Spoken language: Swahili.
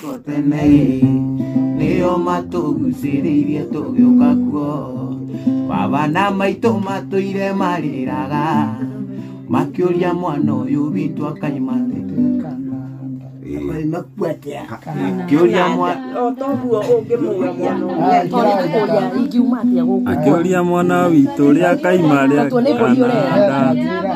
thiko tene nio matũgucĩrĩirie tũgĩũka kuo baba na maitũ matũire marĩraga makĩũria mwana ũyũ witũ akaimathĩte akĩũria mwana witũ ũrĩa akaima rĩa